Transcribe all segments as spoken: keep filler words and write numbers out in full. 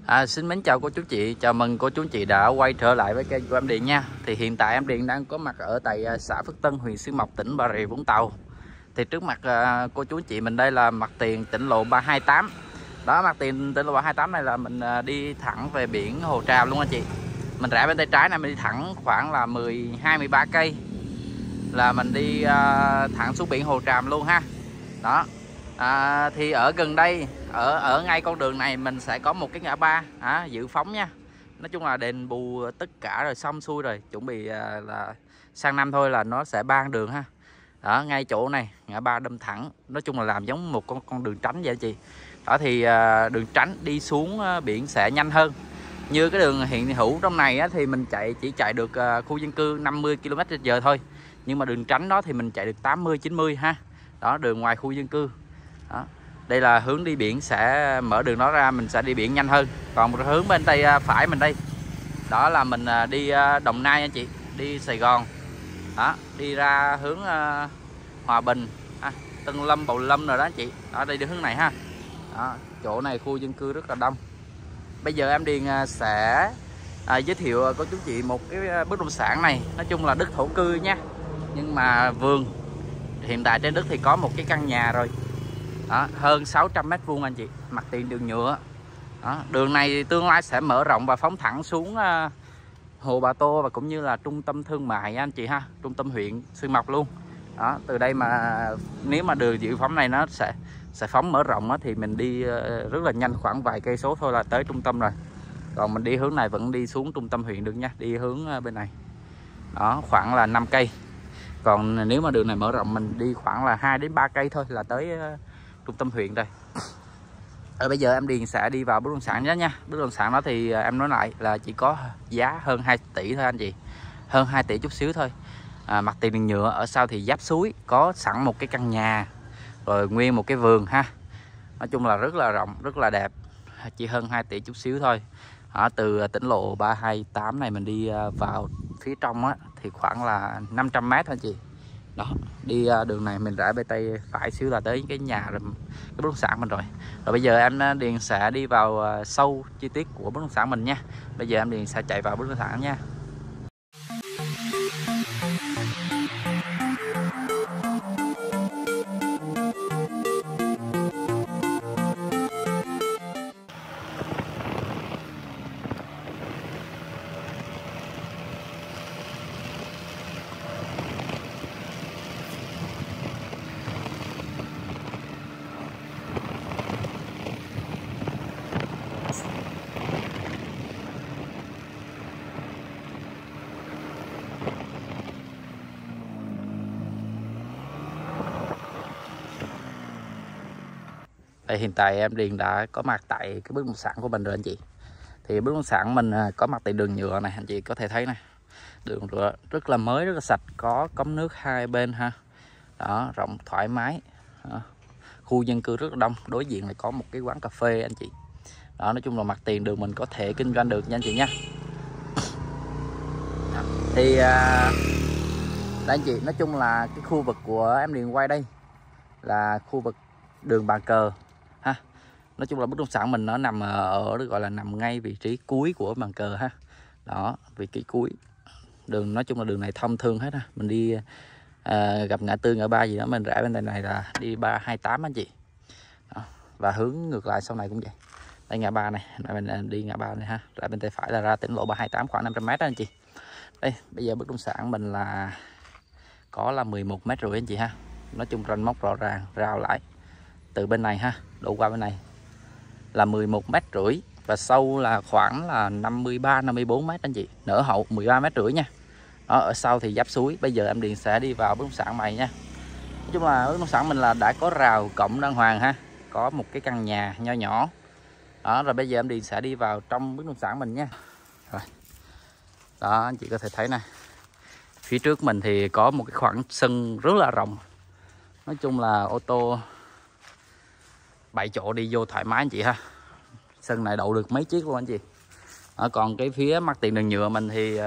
À, xin mến chào cô chú chị, chào mừng cô chú chị đã quay trở lại với kênh của em Điền nha. Thì hiện tại em Điền đang có mặt ở tại xã Phước Tân, huyện Xuyên Mộc, tỉnh Bà Rịa Vũng Tàu. Thì trước mặt à, cô chú chị mình đây là mặt tiền tỉnh lộ ba hai tám. Đó, mặt tiền tỉnh lộ ba hai tám này là mình à, đi thẳng về biển Hồ Tràm luôn anh chị. Mình rẽ bên tay trái này mình đi thẳng khoảng là mười hai mười ba cây là mình đi à, thẳng xuống biển Hồ Tràm luôn ha. Đó. À, thì ở gần đây ở ở ngay con đường này mình sẽ có một cái ngã ba à, dự phóng nha. Nói chung là đền bù tất cả rồi, xong xuôi rồi, chuẩn bị à, là sang năm thôi là nó sẽ ban đường ha. Đó, ngay chỗ này ngã ba đâm thẳng, nói chung là làm giống một con con đường tránh vậy chị. Đó thì à, đường tránh đi xuống à, biển sẽ nhanh hơn. Như cái đường hiện hữu trong này á, thì mình chạy chỉ chạy được à, khu dân cư năm mươi ki lô mét trên giờ thôi. Nhưng mà đường tránh đó thì mình chạy được tám mươi chín mươi ha. Đó, đường ngoài khu dân cư. Đó. Đây là hướng đi biển, sẽ mở đường đó ra mình sẽ đi biển nhanh hơn. Còn một hướng bên tay phải mình đây, đó là mình đi Đồng Nai anh chị, đi Sài Gòn. Đó, đi ra hướng uh, Hòa Bình, à, Tân Lâm, Bầu Lâm rồi đó anh chị. Đó, đây đi hướng này ha. Đó, chỗ này khu dân cư rất là đông. Bây giờ em Điền sẽ à, giới thiệu cô chú chị một cái bất động sản này. Nói chung là đất thổ cư nha, nhưng mà vườn. Hiện tại trên đất thì có một cái căn nhà rồi. Đó, hơn sáu trăm mét vuông anh chị, mặt tiền đường nhựa. Đó, đường này tương lai sẽ mở rộng và phóng thẳng xuống uh, Hồ Bà Tô và cũng như là trung tâm thương mại anh chị ha, trung tâm huyện Xuyên Mộc luôn. Đó, từ đây mà nếu mà đường dự phóng này nó sẽ sẽ phóng mở rộng á, thì mình đi uh, rất là nhanh, khoảng vài cây số thôi là tới trung tâm rồi. Còn mình đi hướng này vẫn đi xuống trung tâm huyện được nha, đi hướng uh, bên này. Đó, khoảng là năm cây. Còn nếu mà đường này mở rộng mình đi khoảng là hai đến ba cây thôi là tới uh, trung tâm huyện đây. Ở bây giờ em Điền sẽ đi vào bất động sản đó nha. Bất động sản đó thì em nói lại là chỉ có giá hơn hai tỷ thôi anh chị, hơn hai tỷ chút xíu thôi. À, mặt tiền đường nhựa, ở sau thì giáp suối, có sẵn một cái căn nhà rồi nguyên một cái vườn ha. Nói chung là rất là rộng, rất là đẹp, chỉ hơn hai tỷ chút xíu thôi. Ở từ tỉnh lộ ba hai tám này mình đi vào phía trong á, thì khoảng là năm trăm mét thôi anh chị. Đó, đi đường này mình rẽ bên tay phải xíu là tới cái nhà rồi, cái bất động sản mình rồi. Rồi bây giờ em Điền sẽ đi vào sâu chi tiết của bất động sản mình nha. Bây giờ em Điền sẽ chạy vào bất động sản nha. Đây, hiện tại em Điền đã có mặt tại cái bất động sản của mình rồi anh chị. Thì bất động sản mình có mặt tại đường nhựa này, anh chị có thể thấy này. Đường nhựa rất là mới, rất là sạch, có cống nước hai bên ha. Đó, rộng thoải mái. Đó. Khu dân cư rất là đông, đối diện lại có một cái quán cà phê anh chị. Đó, nói chung là mặt tiền đường mình có thể kinh doanh được nha anh chị nha. Đó. Thì à, đây anh chị, nói chung là cái khu vực của em Điền quay đây là khu vực đường Bàn Cờ ha. Nói chung là bất động sản mình nó nằm ở, gọi là nằm ngay vị trí cuối của Bàn Cờ ha. Đó, vị trí cuối đường, nói chung là đường này thông thương hết ha. Mình đi à, gặp ngã tư ngã ba gì đó mình rẽ bên đây này là đi ba hai tám anh chị. Đó. Và hướng ngược lại sau này cũng vậy. Đây ngã ba này, mình đi ngã ba này ha, rẽ bên tay phải là ra tỉnh lộ ba hai tám khoảng năm trăm mét đó anh chị. Đây, bây giờ bất động sản mình là có là mười một mét rưỡi anh chị ha. Nói chung ranh móc rõ ràng, rào lại từ bên này ha, đổ qua bên này là mười một mét rưỡi và sâu là khoảng là năm mươi ba năm mươi bốn mét anh chị, nở hậu mười ba mét rưỡi nha. Đó, ở sau thì giáp suối. Bây giờ em Điền sẽ đi vào bất động sản này nha. Nói chung là bất động sản mình là đã có rào cổng đàng hoàng ha, có một cái căn nhà nho nhỏ. Đó, rồi bây giờ em Điền sẽ đi vào trong bất động sản mình nha. Rồi. Đó, anh chị có thể thấy nè, phía trước mình thì có một cái khoảng sân rất là rộng. Nói chung là ô tô bảy chỗ đi vô thoải mái anh chị ha. Sân này đậu được mấy chiếc luôn anh chị. Ở còn cái phía mặt tiền đường nhựa mình thì uh,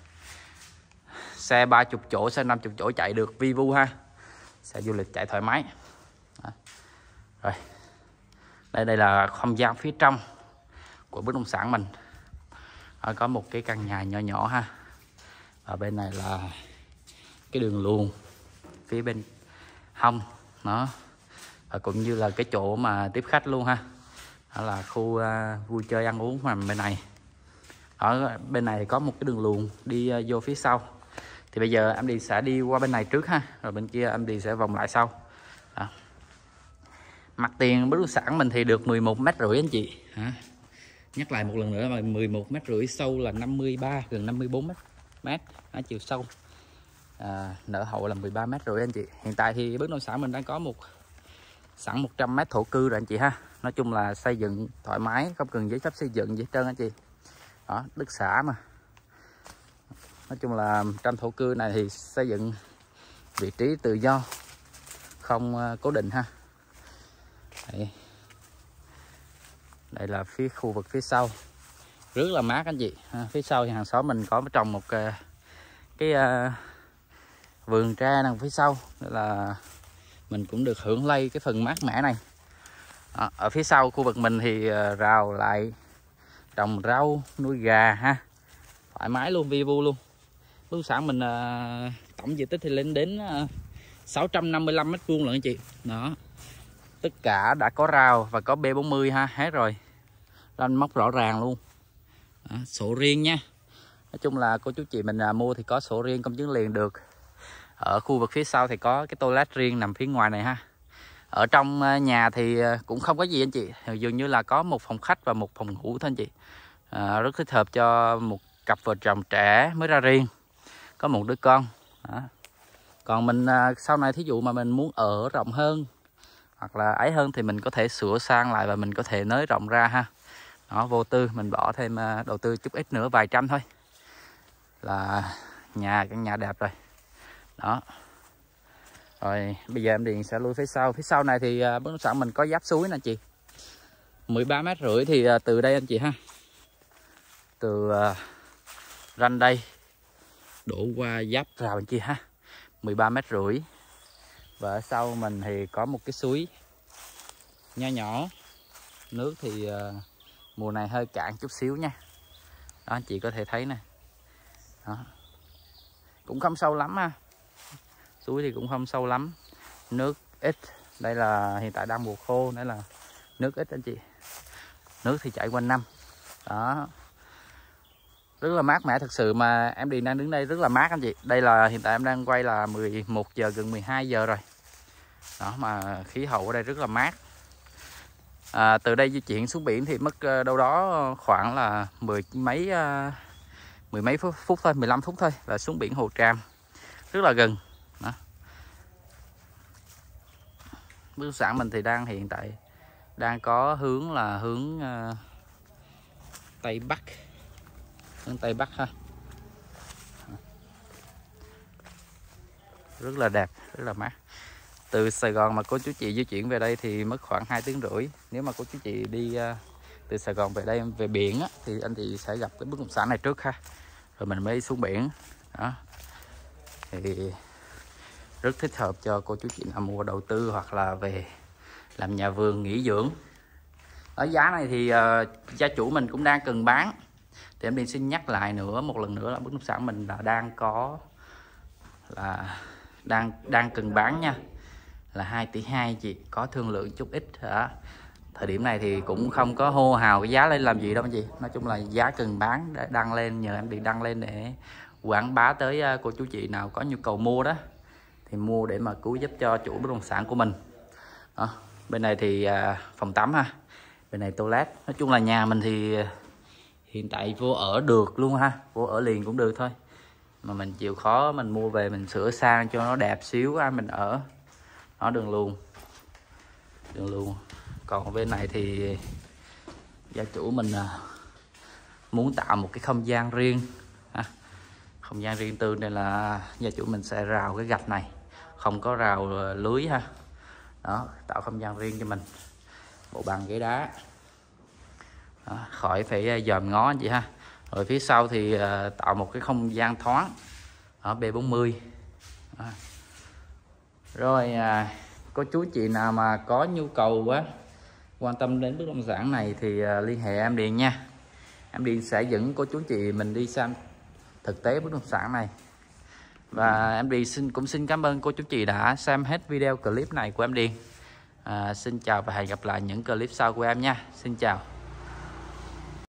xe ba mươi chỗ, xe năm mươi chỗ chạy được vi vu ha. Xe du lịch chạy thoải mái. Đó. Rồi. Đây đây là không gian phía trong của bất động sản mình. Đó, có một cái căn nhà nhỏ nhỏ ha. Ở bên này là cái đường luồn phía bên hông nó, và cũng như là cái chỗ mà tiếp khách luôn ha. Đó là khu uh, vui chơi ăn uống nằm bên này. Ở bên này có một cái đường luồn đi uh, vô phía sau. Thì bây giờ em đi sẽ đi qua bên này trước ha, rồi bên kia em đi sẽ vòng lại sau. Đó. Mặt tiền bất động sản mình thì được mười một mét rưỡi anh chị. Hả? Nhắc lại một lần nữa là mười một mét rưỡi, sâu là năm mươi ba, gần năm mươi bốn mét. Đó, chiều sâu. À, nở hậu là mười ba mét rưỡi anh chị. Hiện tại thì bất động sản mình đang có một sẵn một trăm mét thổ cư rồi anh chị ha. Nói chung là xây dựng thoải mái, không cần giấy phép xây dựng gì hết trơn anh chị. Đó, đất xã mà. Nói chung là trăm thổ cư này thì xây dựng vị trí tự do, không cố định ha. Đây, đây là phía khu vực phía sau, rất là mát anh chị. À, phía sau thì hàng xóm mình có trồng một cái, cái uh, vườn tre đằng phía sau, nên là mình cũng được hưởng lây cái phần mát mẻ này. À, ở phía sau khu vực mình thì uh, rào lại trồng rau, nuôi gà ha, thoải mái luôn, vi vu luôn. Bất động sản mình uh, tổng diện tích thì lên đến uh, sáu trăm năm mươi lăm mét vuông lận anh chị. Đó, tất cả đã có rào và có B bốn mươi ha, hết rồi, lên móc rõ ràng luôn. Đó, sổ riêng nha. Nói chung là cô chú chị mình uh, mua thì có sổ riêng, công chứng liền được. Ở khu vực phía sau thì có cái toilet riêng nằm phía ngoài này ha. Ở trong uh, nhà thì uh, cũng không có gì anh chị, dường như là có một phòng khách và một phòng ngủ thôi anh chị. Uh, rất thích hợp cho một cặp vợ chồng trẻ mới ra riêng, có một đứa con. Đó. Còn mình sau này thí dụ mà mình muốn ở rộng hơn hoặc là ấy hơn thì mình có thể sửa sang lại và mình có thể nới rộng ra ha. Đó, vô tư mình bỏ thêm đầu tư chút ít nữa, vài trăm thôi là nhà căn nhà đẹp rồi. Đó. Rồi bây giờ em Điền sẽ lui phía sau. Phía sau này thì bất động sản mình có giáp suối nè chị, mười ba mét rưỡi. Thì từ đây anh chị ha, từ ranh đây đổ qua giáp rào anh chị ha, mười ba mét rưỡi. Và ở sau mình thì có một cái suối nho nhỏ, nước thì uh, mùa này hơi cạn chút xíu nha. Đó anh chị có thể thấy nè. Đó, cũng không sâu lắm ha, suối thì cũng không sâu lắm, nước ít. Đây là hiện tại đang mùa khô nên là nước ít anh chị, nước thì chảy quanh năm. Đó, rất là mát mẻ thực sự, mà em Điền đang đứng đây rất là mát anh chị. Đây là hiện tại em đang quay là mười một giờ gần mười hai giờ rồi. Đó, mà khí hậu ở đây rất là mát. À, từ đây di chuyển xuống biển thì mất đâu đó khoảng là mười mấy mười mấy phút, phút thôi, mười lăm phút thôi là xuống biển Hồ Tràm, rất là gần. Đó. Bất động sản mình thì đang hiện tại đang có hướng là hướng uh, Tây Bắc, hướng Tây Bắc ha. Rất là đẹp, rất là mát. Từ Sài Gòn mà cô chú chị di chuyển về đây thì mất khoảng hai tiếng rưỡi. Nếu mà cô chú chị đi uh, từ Sài Gòn về đây về biển á, thì anh chị sẽ gặp cái bất động sản này trước ha, rồi mình mới xuống biển. Đó, thì rất thích hợp cho cô chú chị nào mua đầu tư hoặc là về làm nhà vườn nghỉ dưỡng. Ở giá này thì uh, gia chủ mình cũng đang cần bán. Thì em đi xin nhắc lại nữa một lần nữa là bất động sản mình là đang có là đang đang cần bán nha, là hai tỷ hai chị, có thương lượng chút ít hả. Thời điểm này thì cũng không có hô hào cái giá lên làm gì đâu anh chị. Nói chung là giá cần bán để đăng lên, nhờ em đi đăng lên để quảng bá tới cô chú chị nào có nhu cầu mua đó thì mua để mà cứu giúp cho chủ bất động sản của mình. Đó. Bên này thì phòng tắm ha, bên này toilet. Nói chung là nhà mình thì hiện tại vô ở được luôn ha, vô ở liền cũng được thôi, mà mình chịu khó mình mua về mình sửa sang cho nó đẹp xíu á mình ở. Nó đường luồn, đường luồn. Còn bên này thì gia chủ mình muốn tạo một cái không gian riêng, không gian riêng tư, nên là gia chủ mình sẽ rào cái gạch này, không có rào lưới ha. Đó, tạo không gian riêng cho mình, bộ bàn ghế đá. Đó, khỏi phải dòm ngó anh chị ha. Rồi phía sau thì tạo một cái không gian thoáng ở B bốn mươi. Đó. Rồi à, có chú chị nào mà có nhu cầu á quan tâm đến bất động sản này thì uh, liên hệ em Điền nha. Em Điền sẽ dẫn cô chú anh chị mình đi xem thực tế bất động sản này. Và em Điền xin cũng xin cảm ơn cô chú chị đã xem hết video clip này của em Điền. À, xin chào và hẹn gặp lại những clip sau của em nha. Xin chào.